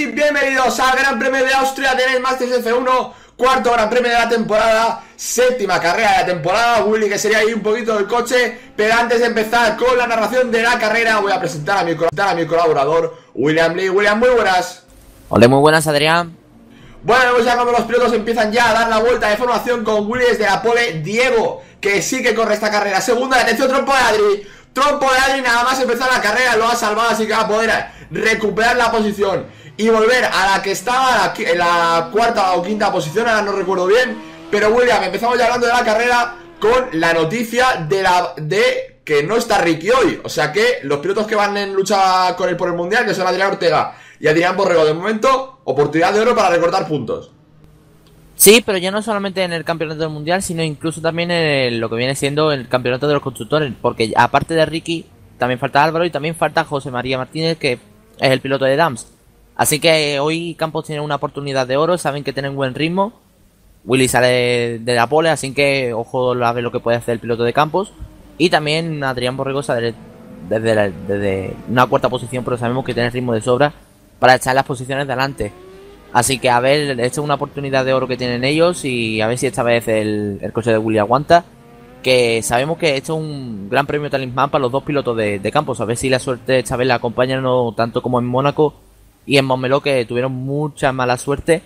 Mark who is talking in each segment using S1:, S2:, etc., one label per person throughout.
S1: y bienvenidos al Gran Premio de Austria de Masters F1, cuarto Gran Premio de la temporada, séptima carrera de la temporada. Willy, que sería ahí un poquito del coche, pero antes de empezar con la narración de la carrera voy a presentar a mi colaborador, William Lee. William, muy buenas.
S2: Hola, muy buenas, Adrián.
S1: Bueno, vemos ya como los pilotos empiezan ya a dar la vuelta de formación con Willy desde la pole. Diego, que sí que corre esta carrera segunda, atención, trompo de Adri. Trompo de Adri, nada más empezar la carrera lo ha salvado, así que va a poder recuperar la posición y volver a la que estaba en la cuarta o quinta posición, ahora no recuerdo bien. Pero William, empezamos ya hablando de la carrera con la noticia de que no está Ricky hoy. O sea que los pilotos que van en lucha con él por el mundial, que son Adrián Ortega y Adrián Borrego, de momento, oportunidad de oro para recortar puntos.
S2: Sí, pero ya no solamente en el campeonato del mundial, sino incluso también en lo que viene siendo el campeonato de los constructores, porque aparte de Ricky, también falta Álvaro y también falta José María Martínez, que es el piloto de Dams. Así que hoy Campos tiene una oportunidad de oro, saben que tienen buen ritmo. Willy sale de la pole, así que ojo a ver lo que puede hacer el piloto de Campos. Y también Adrián Borrego sale desde una cuarta posición, pero sabemos que tiene ritmo de sobra para echar las posiciones de adelante. Así que a ver, esta es una oportunidad de oro que tienen ellos y a ver si esta vez el coche de Willy aguanta. Que sabemos que esto es un gran premio talismán para los dos pilotos de Campos. A ver si la suerte esta vez la acompaña, no tanto como en Mónaco y en Montmeló, que tuvieron mucha mala suerte.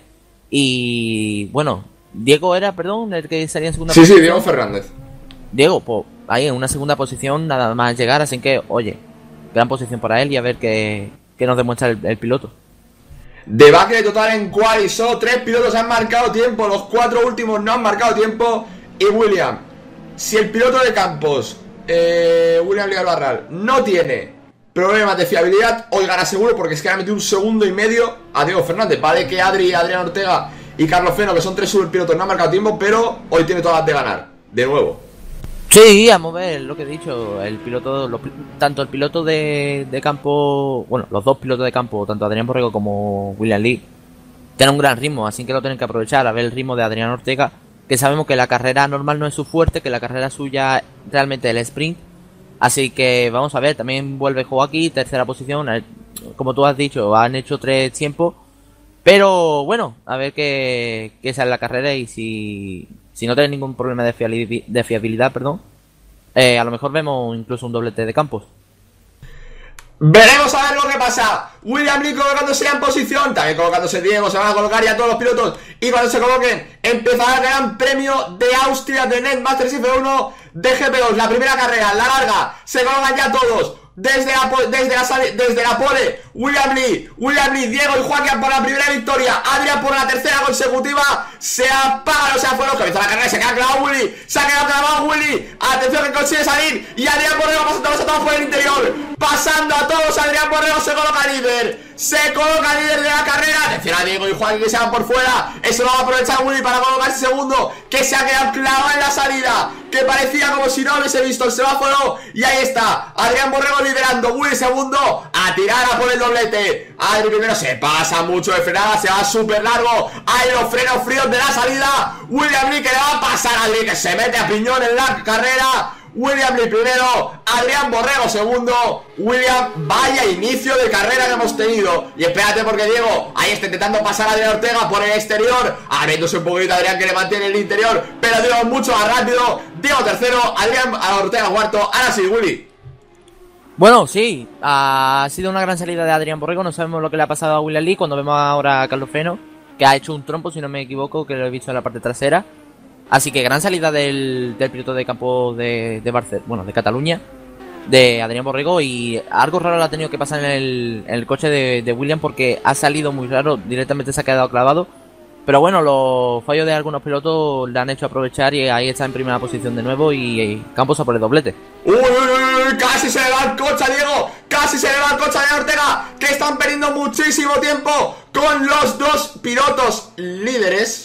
S2: Y bueno, Diego era, perdón, el que salía en segunda posición.
S1: Sí, Diego Fernández.
S2: Diego, pues ahí en una segunda posición nada más llegar, así que, oye, gran posición para él y a ver qué nos demuestra el piloto.
S1: Debacle total en quali, solo 3 pilotos han marcado tiempo, los 4 últimos no han marcado tiempo. Y William, si el piloto de Campos, William Leal Barral, no tiene problemas de fiabilidad, hoy gana seguro, porque es que ha metido 1,5 segundos a Diego Fernández. Vale que Adri, Adrián Ortega y Carlos Feno, que son 3 superpilotos, no han marcado tiempo, pero hoy tiene todas las de ganar, de nuevo.
S2: Sí, vamos a ver lo que he dicho, el piloto, tanto el piloto de campo, bueno, los dos pilotos de campo, tanto Adrián Borrego como William Lee, tienen un gran ritmo, así que lo tienen que aprovechar. A ver el ritmo de Adrián Ortega, que sabemos que la carrera normal no es su fuerte, que la carrera suya realmente es el sprint, así que vamos a ver, también vuelve Joaquín, tercera posición, como tú has dicho, han hecho 3 tiempos, pero bueno, a ver qué sale la carrera y si no tiene ningún problema de fiabilidad, a lo mejor vemos incluso un doblete de Campos.
S1: Veremos a ver lo que pasa. William Lee colocándose ya en posición, también colocándose Diego, se van a colocar ya todos los pilotos. Y cuando se coloquen, empezará el Gran Premio de Austria de Masters F1 de GP2. La primera carrera, la larga, se colocan ya todos. Desde la pole, William Lee, Diego y Joaquín por la primera victoria, Adrián por la tercera consecutiva. Se apaga los afueros, que empieza la carrera, se queda clavado Willy, se ha quedado clavado Willy. Atención que consigue salir y Adrián Borrego pasando a todos por el interior. Pasando a todos, Adrián Borrego se coloca líder. Se coloca líder de la carrera. Atención a Diego y Joaquín que se van por fuera. Eso lo va a aprovechar Willy para colocarse segundo, que se ha quedado clavado en la salida, que parecía como si no hubiese visto el semáforo. Y ahí está, Adrián Borrego liderando, Willy segundo, a tirar a por el doblete. Adri primero se pasa mucho de frenada, se va súper largo. Hay los frenos fríos de la salida. William Lee que le va a pasar a Adri, que se mete a piñón en la carrera. William Lee primero, Adrián Borrego segundo. William, vaya inicio de carrera que hemos tenido. Y espérate porque Diego ahí está intentando pasar a Adrián Ortega por el exterior, abriéndose un poquito Adrián, que le mantiene el interior, pero Diego mucho más rápido. Diego tercero, Adrián Ortega cuarto. Ahora sí, Willy.
S2: Bueno, sí, ha sido una gran salida de Adrián Borrego. No sabemos lo que le ha pasado a William Lee. Cuando vemos ahora a Carlos Feno, que ha hecho un trompo, si no me equivoco, que lo he visto en la parte trasera. Así que gran salida del piloto de campo de Cataluña, de Adrián Borrego. Y algo raro le ha tenido que pasar en el coche de William, porque ha salido muy raro, directamente se ha quedado clavado. Pero bueno, los fallos de algunos pilotos le han hecho aprovechar y ahí está en primera posición de nuevo y Campos a por el doblete.
S1: Uy, casi se le va el coche a Diego, casi se le va el coche a Ortega, que están perdiendo muchísimo tiempo con los dos pilotos líderes.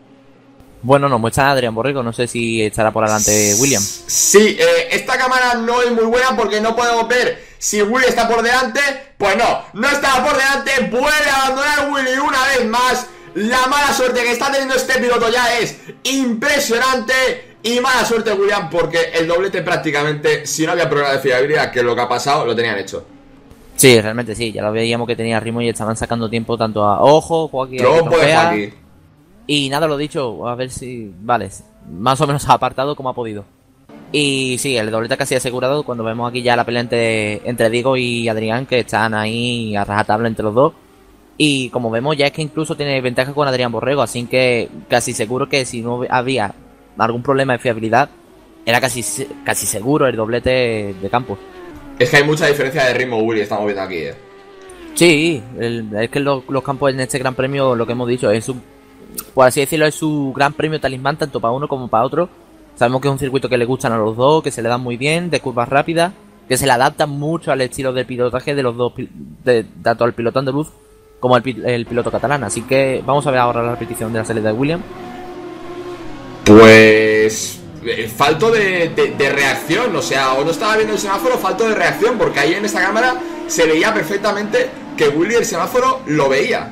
S2: Bueno, nos muestra Adrián Borrego, no sé si estará por delante William.
S1: Sí, esta cámara no es muy buena porque no podemos ver si Willy está por delante. Pues no está por delante, vuelve a abandonar Willy una vez más. La mala suerte que está teniendo este piloto ya es impresionante. Y mala suerte William, porque el doblete prácticamente, si no había problema de fiabilidad, que es lo que ha pasado, lo tenían hecho.
S2: Sí, realmente sí, ya lo veíamos que tenía ritmo y estaban sacando tiempo tanto a Ojo, Joaquín,
S1: Trompo de Joaquín.
S2: y nada, lo dicho, a ver si, vale, más o menos ha apartado como ha podido. Y sí, el doblete casi asegurado cuando vemos aquí ya la pelea entre Diego y Adrián, que están ahí a rajatabla entre los dos. Y como vemos ya es que incluso tiene ventaja con Adrián Borrego, así que casi seguro que si no había algún problema de fiabilidad, era casi seguro el doblete de Campos.
S1: Es que hay mucha diferencia de ritmo, Willy, estamos viendo aquí,
S2: Sí, es que los Campos en este gran premio, lo que hemos dicho, es por así decirlo, es su gran premio talismán tanto para uno como para otro. Sabemos que es un circuito que le gustan a los dos, que se le dan muy bien, de curvas rápidas, que se le adaptan mucho al estilo de pilotaje de los dos, tanto al piloto andaluz como el piloto catalán. Así que vamos a ver ahora la repetición de la salida de Williams.
S1: Pues falto de reacción, o sea, o no estaba viendo el semáforo, falto de reacción, porque ahí en esta cámara se veía perfectamente que Willy el semáforo lo veía.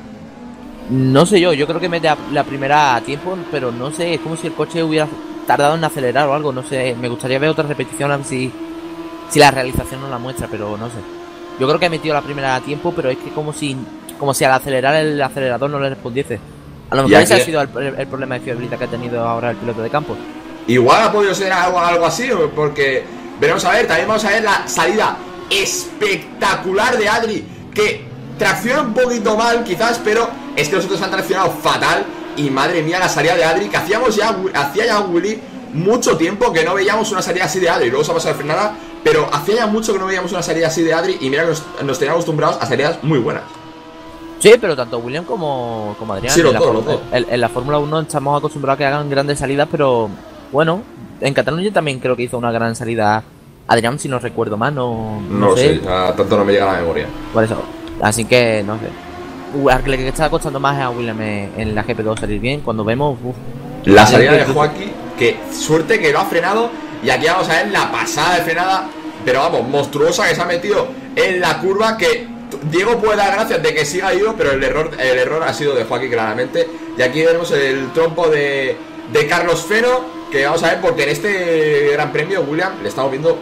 S2: No sé yo creo que mete la primera a tiempo, pero no sé, es como si el coche hubiera tardado en acelerar o algo, no sé, me gustaría ver otra repetición a ver si la realización no la muestra, pero no sé. Yo creo que ha metido la primera a tiempo, pero es que como si al acelerar el acelerador no le respondiese. A lo mejor ese ha sido el problema de fiabilidad que ha tenido ahora el piloto de Campos.
S1: Igual ha podido ser algo así, porque veremos a ver, también vamos a ver la salida espectacular de Adri, que tracciona un poquito mal quizás, pero es que los otros han traccionado fatal. Y madre mía la salida de Adri, que hacía ya Willy mucho tiempo que no veíamos una salida así de Adri. Luego se ha pasado de frenada, pero hacía ya mucho que no veíamos una salida así de Adri. Y mira que nos teníamos acostumbrados a salidas muy buenas.
S2: Sí, pero tanto William como Adrián,
S1: sí,
S2: en la Fórmula 1 estamos acostumbrados a que hagan grandes salidas, pero bueno, en Cataluña también creo que hizo una gran salida Adrián, si no recuerdo mal, no sé.
S1: Tanto no me llega a la memoria.
S2: Por eso, así que no sé. Al que está costando más es a William en la GP2 salir bien. Cuando vemos
S1: la salida de Joaquín, que suerte que lo ha frenado. Y aquí vamos a ver la pasada de frenada, pero vamos, monstruosa, que se ha metido en la curva. Que Diego puede dar gracias de que siga ido, pero el error ha sido de Joaquín claramente. Y aquí vemos el trompo de Carlos Feno, que vamos a ver, porque en este gran premio William le estamos viendo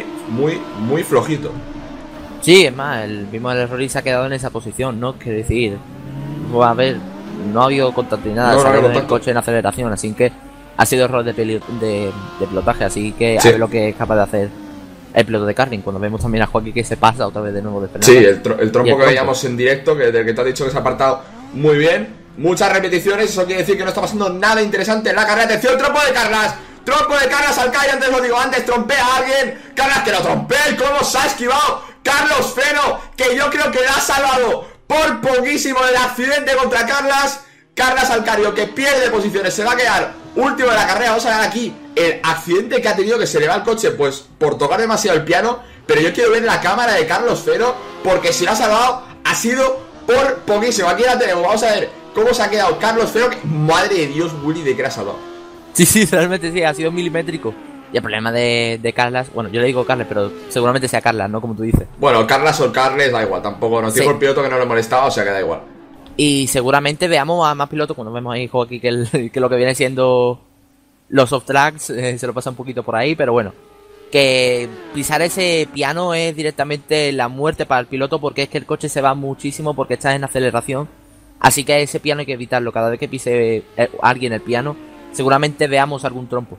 S1: muy flojito.
S2: Sí, es más, vimos el error y se ha quedado en esa posición, ¿no? Quiero decir, a ver, no ha habido contacto ni nada, salido en el coche en aceleración, así que ha sido error de pilotaje, así que sí. A ver lo que es capaz de hacer el piloto de karting, cuando vemos también a Joaquín que se pasa otra vez de nuevo de frenada.
S1: Sí, el trompo que veíamos en directo, del que te has dicho que se ha apartado muy bien, muchas repeticiones, eso quiere decir que no está pasando nada interesante en la carrera. Atención, trompo de Carlas al calle, antes lo digo, antes trompea a alguien, Carlas que lo trompea, cómo se ha esquivado Carlos Feno, que yo creo que le ha salvado por poquísimo del accidente contra Carlas Alcario, que pierde posiciones, se va a quedar último de la carrera. Vamos a ver aquí el accidente que ha tenido, que se le va el coche pues por tocar demasiado el piano. Pero yo quiero ver la cámara de Carlos Feno, porque si lo ha salvado ha sido por poquísimo. Aquí la tenemos, vamos a ver cómo se ha quedado Carlos Feno, que madre de Dios, Willy, de que la ha salvado.
S2: Sí, realmente sí, ha sido milimétrico. Y el problema de Carlas, bueno, yo le digo Carles, pero seguramente sea Carlas, ¿no? Como tú dices.
S1: Bueno, Carlas o Carles, da igual, tampoco nos dijo el piloto que no le molestaba, o sea que da igual.
S2: Y seguramente veamos a más pilotos, cuando vemos ahí Joaquín, que lo que viene siendo los soft tracks, se lo pasa un poquito por ahí, pero bueno. Que pisar ese piano es directamente la muerte para el piloto, porque es que el coche se va muchísimo porque está en aceleración. Así que ese piano hay que evitarlo. Cada vez que pise alguien el piano, seguramente veamos algún trompo.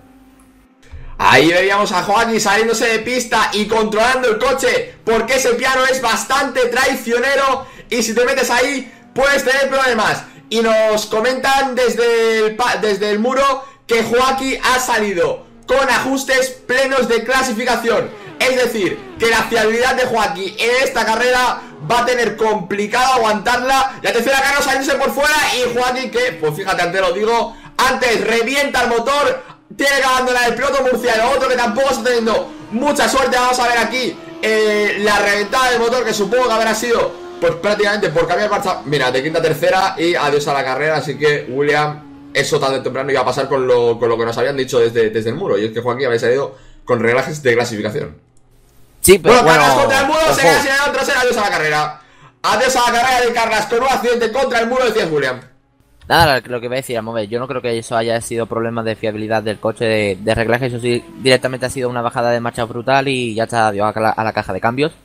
S1: Ahí veíamos a Joaquín saliéndose de pista y controlando el coche, porque ese piano es bastante traicionero y si te metes ahí puedes tener problemas. Y nos comentan desde el muro que Joaquín ha salido con ajustes plenos de clasificación. Es decir, que la fiabilidad de Joaquín en esta carrera va a tener complicado aguantarla. La tercera carrera saliéndose por fuera y Joaquín, que, pues fíjate, antes lo digo, antes revienta el motor. Tiene que abandonar el piloto murciano, otro que tampoco está teniendo mucha suerte. Vamos a ver aquí la reventada del motor, que supongo que habrá sido pues prácticamente por cambiar marcha. Mira, de quinta a tercera y adiós a la carrera. Así que William, eso tarde o temprano iba a pasar con lo que nos habían dicho desde el muro. Y es que Joaquín había salido con reglajes de clasificación.
S2: Sí, pero bueno,
S1: Carlas contra el muro, se queda sin el trasero, adiós a la carrera. Adiós a la carrera de Carlas con un accidente contra el muro, decías William.
S2: Nada, lo que decía, vamos a ver, yo no creo que eso haya sido problema de fiabilidad del coche, de reglaje. Eso sí, directamente ha sido una bajada de marcha brutal y ya está, adiós a la caja de cambios.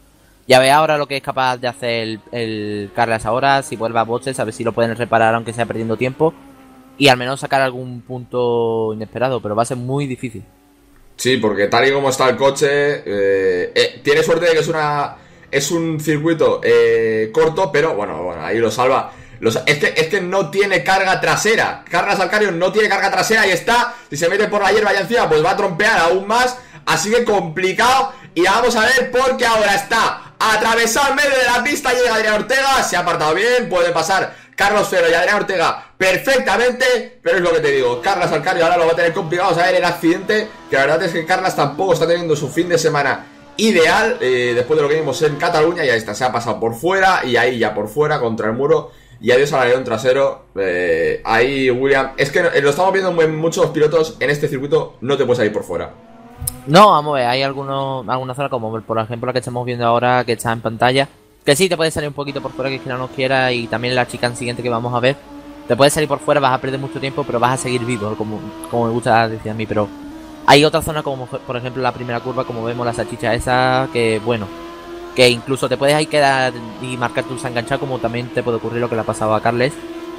S2: Ya ve ahora lo que es capaz de hacer el Carlos ahora, si vuelve a boxes, a ver si lo pueden reparar aunque sea perdiendo tiempo. Y al menos sacar algún punto inesperado, pero va a ser muy difícil.
S1: Sí, porque tal y como está el coche, tiene suerte de que es un circuito corto, pero bueno, ahí lo salva. Es que no tiene carga trasera. Carlos Alcario no tiene carga trasera y está. Si se mete por la hierba y encima, pues va a trompear aún más. Así que complicado. Y vamos a ver porque ahora está atravesado en medio de la pista. Llega Adrián Ortega, se ha apartado bien, puede pasar Carlos Feno y Adrián Ortega perfectamente. Pero es lo que te digo, Carlos Alcario ahora lo va a tener complicado. Vamos a ver el accidente, que la verdad es que Carlos tampoco está teniendo su fin de semana ideal, después de lo que vimos en Cataluña. Y ahí está, se ha pasado por fuera. Y ahí ya por fuera, contra el muro. Y adiós al alerón trasero. Ahí William, es que lo estamos viendo en muchos pilotos. En este circuito no te puedes salir por fuera.
S2: No, vamos a ver, hay alguna zona como por ejemplo la que estamos viendo ahora, que está en pantalla, que sí te puede salir un poquito por fuera, que quien no quiera. Y también la chicane siguiente que vamos a ver, te puedes salir por fuera, vas a perder mucho tiempo, pero vas a seguir vivo, como me gusta decir a mí. Pero hay otra zona como por ejemplo la primera curva, como vemos la salchicha esa, que bueno, que incluso te puedes ahí quedar y marcar tu enganchado, como también te puede ocurrir lo que le ha pasado a Carles.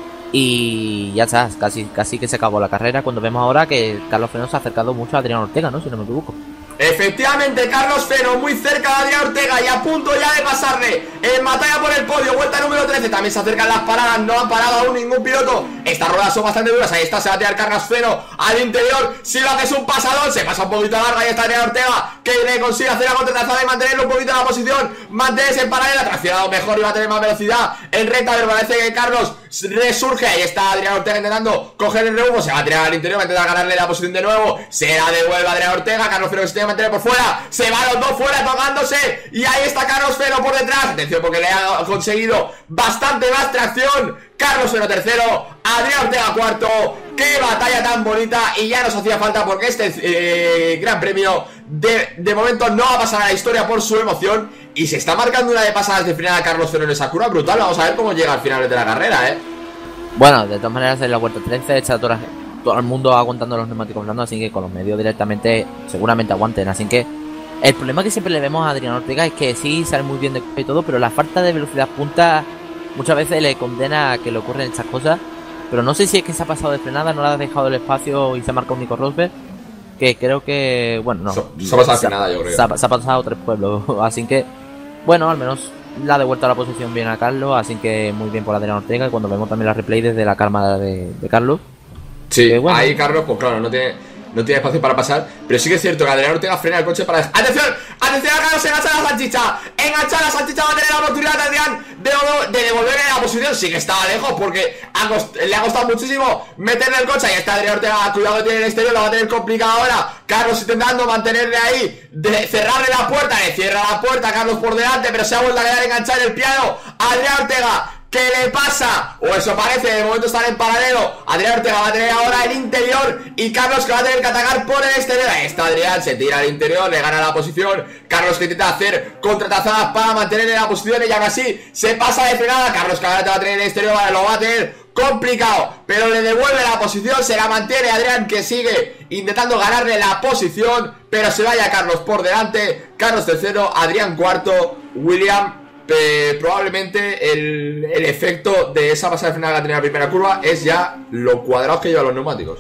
S2: Y ya está, casi que se acabó la carrera, cuando vemos ahora que Carlos Feno se ha acercado mucho a Adrián Ortega, ¿no? Si no me equivoco.
S1: Efectivamente, Carlos Feno muy cerca de Adrián Ortega y a punto ya de pasarle en batalla por el podio, vuelta número 13. También se acercan las paradas, no han parado aún ningún piloto. Estas ruedas son bastante duras, ahí está, se va a tirar Carlos Feno al interior. Si lo haces un pasadón, se pasa un poquito largo, ahí está Adrián Ortega, que le consigue hacer la contratrazada y mantenerlo un poquito en la posición, mantenerse en paralela, traccionado mejor y va a tener más velocidad en recta, pero parece que Carlos resurge. Ahí está Adrián Ortega intentando coger el rebufo, se va a tirar al interior, va a intentar ganarle la posición de nuevo, se la devuelve a Adrián Ortega. Carlos Feno que se tiene que mantener por fuera, se van los dos fuera tocándose, y ahí está Carlos Feno por detrás. Atención porque le ha conseguido bastante más tracción. Carlos Feno tercero, Adrián Ortega cuarto. Qué batalla tan bonita, y ya nos hacía falta, porque este gran premio de momento no va a pasar a la historia por su emoción. Y se está marcando una de pasadas de frenada a Carlos Feno en esa curva brutal. Vamos a ver cómo llega al final de la carrera,
S2: Bueno, de todas maneras en la vuelta 13 está todo el mundo aguantando los neumáticos blandos, así que con los medios directamente seguramente aguanten. Así que el problema que siempre le vemos a Adrián Ortega es que sí sale muy bien de y todo, pero la falta de velocidad punta muchas veces le condena a que le ocurren estas cosas. Pero no sé si es que se ha pasado de frenada, no le ha dejado el espacio y se ha marcado un Nico Rosberg, que creo que, bueno, no.
S1: Se ha pasado de frenada, yo creo.
S2: Se ha pasado 3 pueblos, así que, bueno, al menos la ha devuelto a la posición bien a Carlos, así que muy bien por Adrián Ortega. Y cuando vemos también la replay desde la calma de Carlos.
S1: Sí, bueno, ahí Carlos, pues claro, no tiene espacio para pasar. Pero sí que es cierto que Adrián Ortega frena el coche para... ¡Atención! ¡Atención a Carlos! ¡Engancha la salchicha! ¡Engancha la salchicha! Va a tener la oportunidad de Adrián de devolverle la posición. Sí que estaba lejos, porque le ha costado muchísimo meterle el coche. Ahí está Adrián Ortega, cuidado que tiene el exterior, lo va a tener complicado ahora. Carlos intentando mantenerle ahí, cerrarle la puerta. Le cierra la puerta, Carlos por delante, pero se ha vuelto a quedar enganchado en el piano. Adrián Ortega, ¿qué le pasa? O eso parece, de momento están en paralelo. Adrián Ortega va a tener ahora el interior y Carlos que va a tener que atacar por el exterior. Ahí está Adrián, se tira al interior, le gana la posición. Carlos que intenta hacer contratazadas para mantenerle la posición, y aún así se pasa de frenada. Carlos que ahora te va a tener el exterior, lo va a tener complicado, pero le devuelve la posición, se la mantiene Adrián, que sigue intentando ganarle la posición, pero se vaya Carlos por delante. Carlos tercero, Adrián cuarto, William. Probablemente el efecto de esa pasada de frenada que ha tenido la primera curva es ya lo cuadrados que llevan los neumáticos.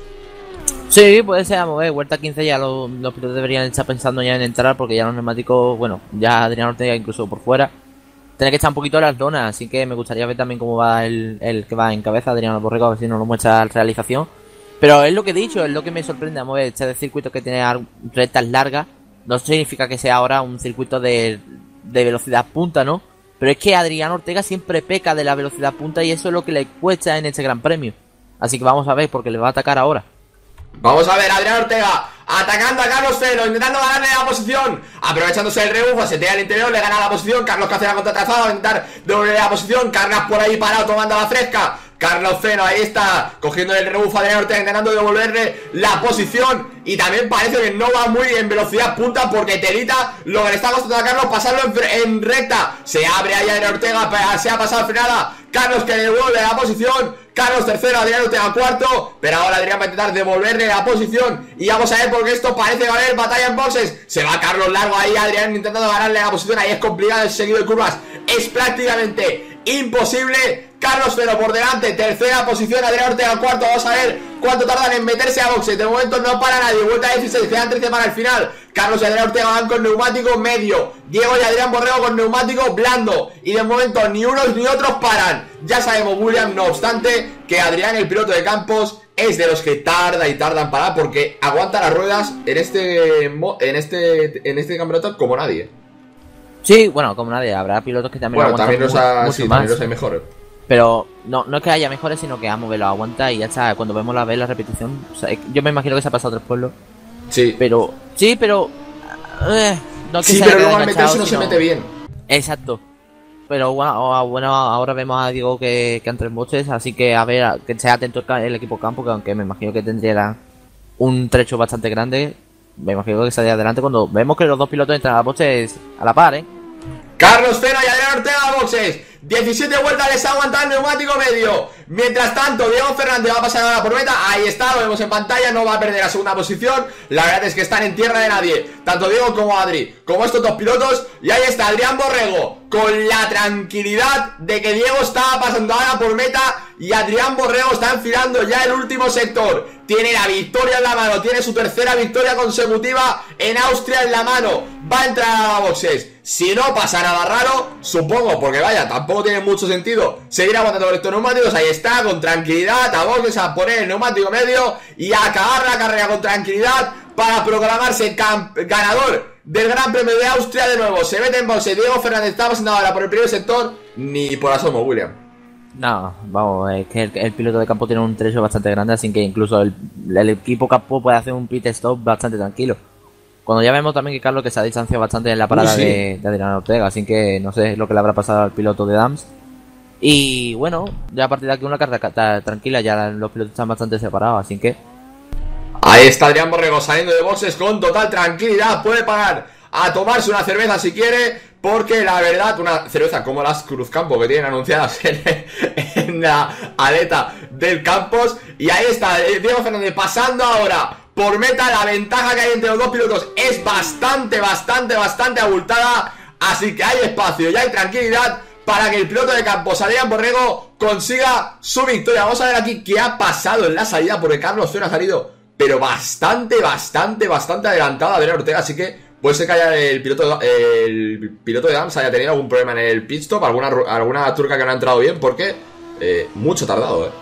S2: Sí, puede ser, vamos a ver, vuelta 15 ya los pilotos deberían estar pensando ya en entrar, porque ya los neumáticos, bueno, ya Adrián Ortega incluso por fuera tiene que estar un poquito en las donas, así que me gustaría ver también cómo va el que va en cabeza, Adrián Borrego, a ver si nos lo muestra la realización. Pero es lo que he dicho, es lo que me sorprende, vamos a ver, este circuito que tiene rectas largas no significa que sea ahora un circuito de velocidad punta, ¿no? Pero es que Adrián Ortega siempre peca de la velocidad punta, y eso es lo que le cuesta en este gran premio. Así que vamos a ver, porque le va a atacar ahora.
S1: Vamos a ver, Adrián Ortega atacando a Carlos Feno, intentando ganarle la posición, aprovechándose del rebufo, se tira al interior, le gana la posición. Carlos que hace la contratrazada, va a intentar devolverle la posición. Carlos por ahí parado tomando la fresca. Carlos Feno ahí está cogiendo el rebufo a Adrián Ortega, intentando devolverle la posición. Y también parece que no va muy en velocidad punta, porque telita lo que le está costando a Carlos pasarlo en recta. Se abre ahí Adrián Ortega, se ha pasado frenada. Carlos que devuelve la posición. Carlos tercero, Adrián Ortega cuarto. Pero ahora Adrián va a intentar devolverle la posición. Y vamos a ver porque esto parece que va a haber batalla en boxes. Se va Carlos largo ahí, Adrián intentando ganarle la posición. Ahí es complicado el seguido de curvas. Es prácticamente imposible. Carlos Fero por delante, tercera posición, Adrián Ortega cuarto. Vamos a ver cuánto tardan en meterse a boxes. De momento no para nadie, vuelta 16, quedan 13 para el final. Carlos y Adrián Ortega van con neumático medio, Diego y Adrián Borrego con neumático blando. Y de momento ni unos ni otros paran. Ya sabemos, William, no obstante, que Adrián, el piloto de Campos, es de los que tarda y tarda en parar, porque aguanta las ruedas en este campeonato como nadie.
S2: Sí, bueno, como nadie, habrá pilotos que también
S1: bueno, también los hay mejores.
S2: Pero no es que haya mejores, sino que Amo lo aguanta y ya está. Cuando vemos la repetición, o sea, yo me imagino que se ha pasado a otros pueblos.
S1: Sí.
S2: Pero no es que
S1: sí, pero luego al meterse no se mete bien.
S2: Exacto. Pero bueno, ahora vemos a Diego que entra en boxes, así que a ver, que sea atento el equipo campo, que aunque me imagino que tendría un trecho bastante grande, me imagino que saldría adelante cuando vemos que los dos pilotos entran a boxes a la par,
S1: Carlos Fero y Adrián Ortega a boxes. 17 vueltas les aguanta el neumático medio. Mientras tanto, Diego Fernández va a pasar ahora por meta. Ahí está, lo vemos en pantalla. No va a perder la segunda posición. La verdad es que están en tierra de nadie, tanto Diego como Adri, como estos dos pilotos. Y ahí está Adrián Borrego, con la tranquilidad de que Diego estaba pasando ahora por meta y Adrián Borrego está enfilando ya el último sector. Tiene la victoria en la mano, tiene su tercera victoria consecutiva en Austria en la mano. Va a entrar a boxes. Si no pasa nada raro, supongo, porque vaya, tampoco tiene mucho sentido seguir aguantando con estos neumáticos. Ahí está, con tranquilidad, a boxes, a poner el neumático medio y a acabar la carrera con tranquilidad para proclamarse ganador del Gran Premio de Austria de nuevo. Se mete en boxes. Diego Fernández está pasando ahora por el primer sector. Ni por asomo, William.
S2: No, vamos, es que el piloto de campo tiene un trecho bastante grande, así que incluso el equipo campo puede hacer un pit stop bastante tranquilo. Cuando ya vemos también que Carlos que se ha distanciado bastante en la parada de Adrián Ortega, así que no sé lo que le habrá pasado al piloto de Dams. Y bueno, ya a partir de aquí una carrera tranquila, ya los pilotos están bastante separados, así que...
S1: Ahí está Adrián Borrego saliendo de boxes con total tranquilidad, puede parar a tomarse una cerveza si quiere, porque la verdad, una cerveza como las Cruzcampo que tienen anunciadas en la aleta del Campos. Y ahí está Diego Fernández pasando ahora por meta. La ventaja que hay entre los dos pilotos es bastante abultada, así que hay espacio y hay tranquilidad para que el piloto de Campos, Adrián Borrego, consiga su victoria. Vamos a ver aquí qué ha pasado en la salida, porque Carlos Fero ha salido pero bastante adelantado a Adrián Ortega, así que puede ser que haya el piloto de Dams haya tenido algún problema en el pit stop, alguna turca que no ha entrado bien, porque mucho tardado,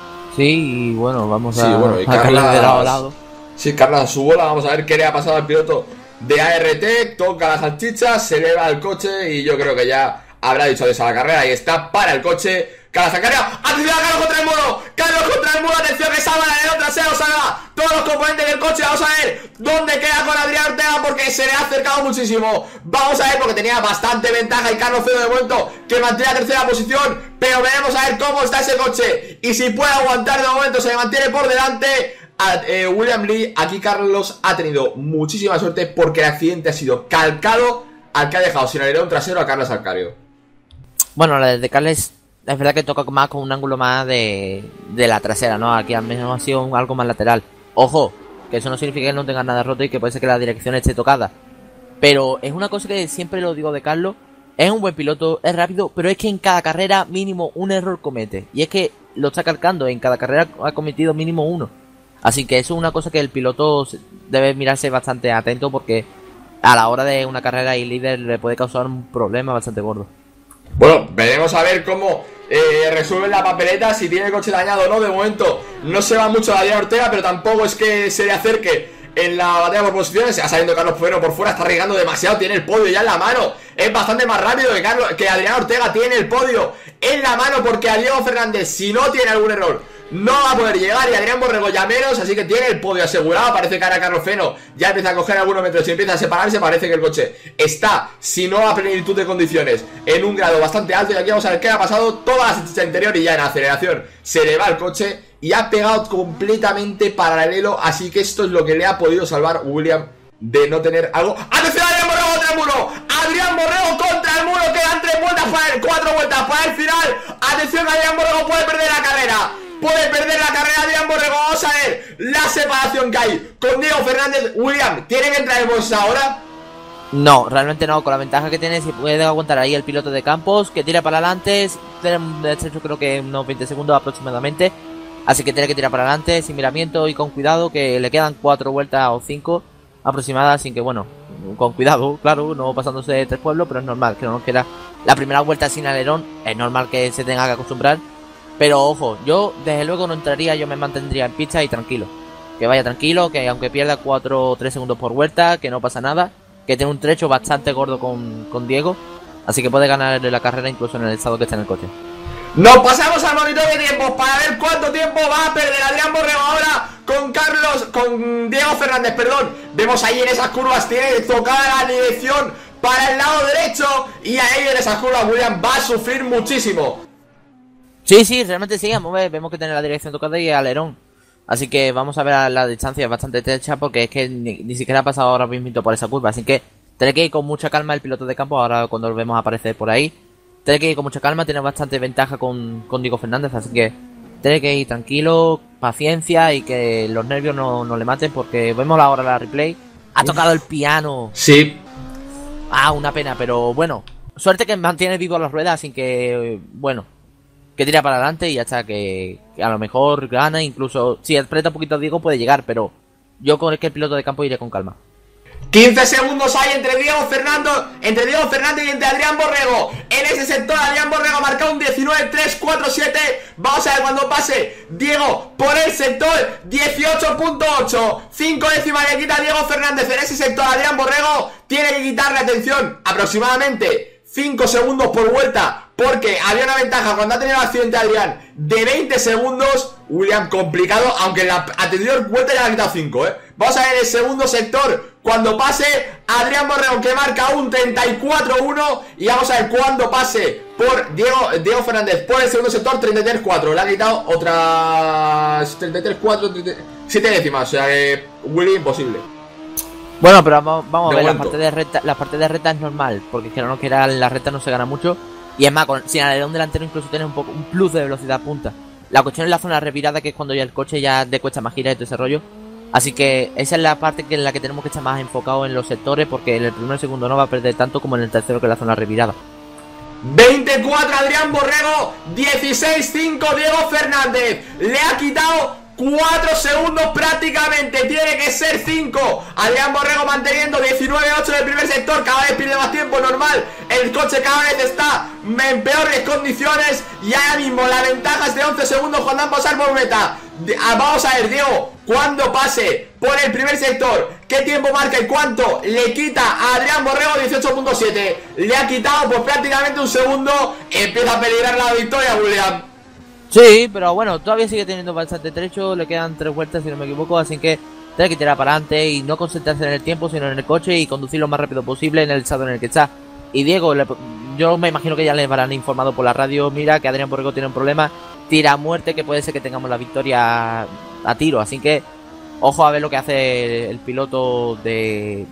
S2: Sí, y bueno, vamos a...
S1: Sí, bueno, y
S2: Carla de lado a lado.
S1: Sí, Carla a su bola, vamos a ver qué le ha pasado al piloto de ART. Toca las salchichas, se eleva el coche y yo creo que ya habrá dicho adiós a la carrera. Ahí está, para el coche, Carlos Zacaria. ¡Atención a Carlos contra el muro! ¡Carlos contra el muro! ¡Atención que salga el alerón trasero! ¡Salga todos los componentes del coche! Vamos a ver dónde queda con Adrián Ortega, porque se le ha acercado muchísimo. Vamos a ver, porque tenía bastante ventaja y Carlos Fero de momento que mantiene la tercera posición. Pero veremos a ver cómo está ese coche y si puede aguantar. De momento se le mantiene por delante a William Lee. Aquí Carlos ha tenido muchísima suerte, porque el accidente ha sido calcado al que ha dejado sin alerón trasero a Carlos Alcario.
S2: Bueno, la de Carles es verdad que toca más con un ángulo más de la trasera, ¿no? Aquí al menos ha sido algo más lateral. Ojo, que eso no significa que no tenga nada roto y que puede ser que la dirección esté tocada. Pero es una cosa que siempre lo digo de Carlos. Es un buen piloto, es rápido, pero es que en cada carrera mínimo un error comete. Y es que lo está calcando, en cada carrera ha cometido mínimo uno. Así que eso es una cosa que el piloto debe mirarse bastante atento, porque a la hora de una carrera y líder le puede causar un problema bastante gordo.
S1: Bueno, veremos a ver cómo resuelven la papeleta, si tiene el coche dañado o no. De momento no se va mucho a Adrián Ortega, pero tampoco es que se le acerque en la batalla por posiciones. Se va saliendo Carlos Fero por fuera, está arriesgando demasiado, tiene el podio ya en la mano. Es bastante más rápido que Adrián Ortega, tiene el podio en la mano, porque a Diego Fernández, si no tiene algún error, no va a poder llegar, y Adrián Borrego ya menos, así que tiene el podio asegurado. Parece que ahora Carlos Fero ya empieza a coger algunos metros y empieza a separarse. Parece que el coche está, si no a plenitud de condiciones, en un grado bastante alto. Y aquí vamos a ver qué ha pasado. Toda la salchicha interior y ya en aceleración se le va el coche y ha pegado completamente paralelo. Así que esto es lo que le ha podido salvar William de no tener algo. ¡Atención! Adrián Borrego contra el muro. Adrián Borrego contra el muro. Quedan 3 vueltas para él, 4 vueltas para el final. Atención, Adrián Borrego puede perder la carrera. puede perder la carrera Adrián Borrego. Vamos a ver la separación que hay con Diego Fernández. William, ¿tiene que entrar en bolsa ahora?
S2: No, realmente no, con la ventaja que tiene, si puede aguantar ahí el piloto de Campos, que tira para adelante, tiene un estrecho creo que unos 20 segundos aproximadamente, así que tiene que tirar para adelante, sin miramiento y con cuidado, que le quedan 4 vueltas o 5 aproximadas, así que bueno, con cuidado, claro, no pasándose de 3 pueblos, pero es normal, que no nos queda la primera vuelta sin alerón, es normal que se tenga que acostumbrar, pero ojo, yo desde luego no entraría, yo me mantendría en pista y tranquilo, que vaya tranquilo, que aunque pierda 4 o 3 segundos por vuelta, que no pasa nada, que tiene un trecho bastante gordo con Diego, así que puede ganar la carrera incluso en el estado que está en el coche.
S1: Nos pasamos al monitor de tiempos para ver cuánto tiempo va a perder Adrián Borrego ahora con Diego Fernández, perdón. Vemos ahí en esas curvas, tiene tocada la dirección para el lado derecho y ahí en esas curvas William va a sufrir muchísimo.
S2: Sí, realmente sí, vemos que tiene la dirección tocada y alerón. Así que vamos a ver la distancia, es bastante estrecha porque es que ni siquiera ha pasado ahora mismo por esa curva. Así que tiene que ir con mucha calma el piloto de campo ahora cuando lo vemos aparecer por ahí. Tiene que ir con mucha calma, tiene bastante ventaja con Diego Fernández. Así que tiene que ir tranquilo, paciencia y que los nervios no le maten porque vemos ahora la replay. Ha tocado el piano.
S1: Sí.
S2: Una pena, pero bueno. Suerte que mantiene vivo las ruedas, así que bueno. Que tira para adelante y ya está, que a lo mejor gana, incluso si aprieta un poquito a Diego puede llegar, pero yo con el piloto de campo iré con calma.
S1: 15 segundos hay entre Diego Fernández y entre Adrián Borrego. En ese sector Adrián Borrego ha marcado un 19.347. Vamos a ver cuando pase Diego por el sector 18.8. 5 décimas le quita Diego Fernández en ese sector. Adrián Borrego tiene que quitarle, atención, aproximadamente 5 segundos por vuelta, porque había una ventaja cuando ha tenido el accidente Adrián de 20 segundos. William, complicado, aunque en la anterior vuelta ya le ha quitado 5, Vamos a ver el segundo sector cuando pase Adrián Borrego, que marca un 34.1. Y vamos a ver cuando pase por Diego Fernández por el segundo sector 33.4. Le ha quitado otras 33.4, 7 décimas. O sea que Willy, imposible.
S2: Bueno, pero vamos a ver, la parte de recta es normal, porque es que no quiera, en la recta no se gana mucho. Y es más, sin alerón delantero incluso tiene un plus de velocidad punta. La cuestión es la zona revirada, que es cuando ya el coche ya le cuesta más girar y todo ese rollo. Así que esa es la parte en la que tenemos que estar más enfocados en los sectores, porque en el primer segundo no va a perder tanto como en el tercero, que es la zona revirada.
S1: 24 Adrián Borrego, 16.5 Diego Fernández. Le ha quitado 4 segundos prácticamente, tiene que ser 5. Adrián Borrego manteniendo 19.8 en el primer sector, cada vez pierde más tiempo, normal. El coche cada vez está en peores condiciones y ahora mismo la ventaja es de 11 segundos cuando han pasado por meta. Vamos a ver, Diego, cuando pase por el primer sector, ¿qué tiempo marca y cuánto le quita a Adrián Borrego? 18.7. Le ha quitado pues prácticamente un segundo. Empieza a peligrar la victoria, William.
S2: Sí, pero bueno, todavía sigue teniendo bastante trecho, le quedan 3 vueltas si no me equivoco, así que tiene que tirar para adelante y no concentrarse en el tiempo, sino en el coche y conducir lo más rápido posible en el estado en el que está. Y Diego, yo me imagino que ya les habrán informado por la radio, mira que Adrián Borrego tiene un problema, tira a muerte, que puede ser que tengamos la victoria a tiro, así que ojo a ver lo que hace el piloto de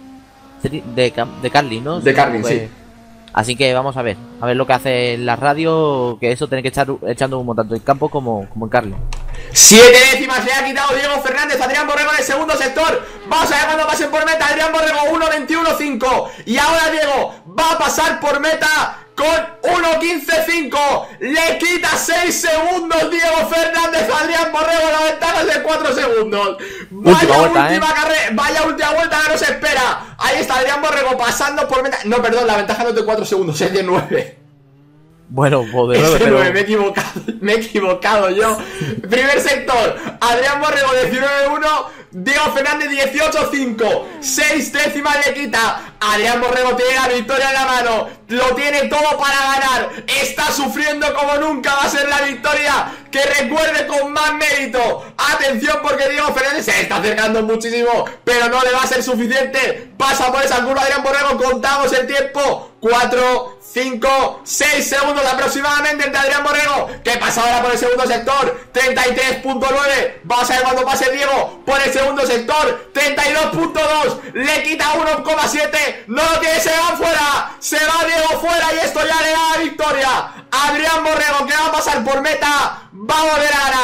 S2: Carly, ¿no?
S1: De Carly, sí.
S2: Así que vamos a ver lo que hace en la radio, que eso tiene que estar echando humo tanto en campo como en Carly.
S1: 7 décimas le ha quitado Diego Fernández a Adrián Borrego en el segundo sector. Vamos a ver cuando pasen por meta. Adrián Borrego 1.21.5. Y ahora Diego va a pasar por meta con 1.15.5. Le quita 6 segundos Diego Fernández a Adrián Borrego. La ventaja es de 4 segundos. Vaya última vuelta que nos espera. Ahí está Adrián Borrego pasando por meta. No, perdón, la ventaja no es de 4 segundos, es de 9.
S2: Bueno, joder,
S1: pero... me he equivocado yo. Primer sector, Adrián Borrego 19.1, Diego Fernández 18.5. 6 décimas le quita. Adrián Borrego tiene la victoria en la mano, lo tiene todo para ganar. Está sufriendo como nunca, va a ser la victoria que recuerde con más mérito. Atención, porque Diego Fernández se está acercando muchísimo, pero no le va a ser suficiente. Pasa por esa curva Adrián Borrego, contamos el tiempo. 4, 5, 6 segundos aproximadamente entre Adrián Borrego, que pasa ahora por el segundo sector, 33.9. Vamos a ver cuando pase Diego por el segundo sector, 32.2. Le quita 1.7. No lo tiene, se va fuera. Se va Diego fuera y esto ya le da la victoria. Adrián Borrego, que va a pasar por meta, va a volver a ganar.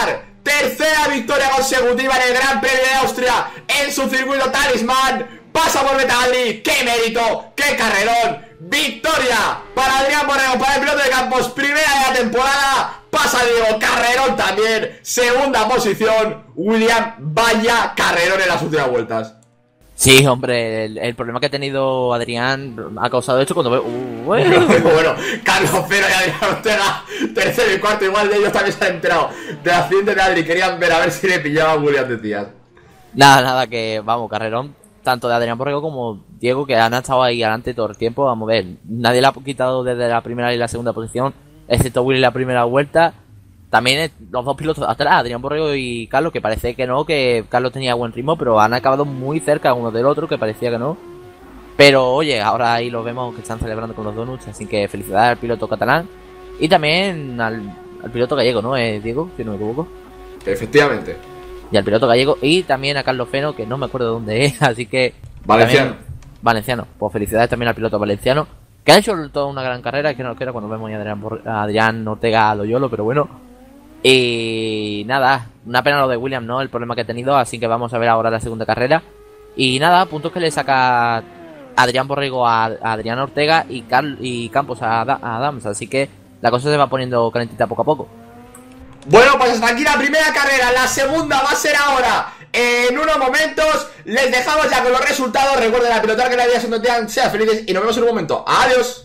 S1: tercera victoria consecutiva en el Gran Premio de Austria en su circuito talismán. Pasa por Betadri, qué mérito, qué carrerón. Victoria para Adrián Borrego, para el piloto de Campos, primera de la temporada. Pasa Diego, carrerón también, segunda posición. William, vaya carrerón en las últimas vueltas.
S2: Sí, hombre, el problema que ha tenido Adrián ha causado esto cuando veo...
S1: Bueno, Carlos Fero y Adrián Ortega, tercero y cuarto, igual de ellos también se han enterado del accidente de Adri. Querían ver a ver si le pillaban William, decías.
S2: Nada, que vamos, carrerón tanto de Adrián Borrego como Diego, que han estado ahí adelante todo el tiempo. Vamos a ver, nadie le ha quitado desde la primera y la segunda posición, excepto Willy la primera vuelta. También los dos pilotos atrás, Adrián Borrego y Carlos, que parece que no, que Carlos tenía buen ritmo, pero han acabado muy cerca uno del otro, que parecía que no. Pero oye, ahora ahí los vemos que están celebrando con los donuts, así que felicidades al piloto catalán y también al piloto gallego, ¿no? Diego, si no me equivoco.
S1: Efectivamente.
S2: Y al piloto gallego y también a Carlos Feno, que no me acuerdo de dónde es, así que...
S1: Valenciano.
S2: Valenciano, pues felicidades también al piloto valenciano, que ha hecho toda una gran carrera, que no queda cuando vemos a Adrián Ortega a Loyolo, pero bueno. Y nada, una pena lo de William, ¿no? El problema que ha tenido, así que vamos a ver ahora la segunda carrera. Y nada, puntos que le saca Adrián Borrego a Adrián Ortega y Campos a Adams, así que la cosa se va poniendo calentita poco a poco.
S1: Bueno, pues hasta aquí la primera carrera. La segunda va a ser ahora. En unos momentos les dejamos ya con los resultados. Recuerden, a pilotar que la vida se nos sean felices y nos vemos en un momento. Adiós.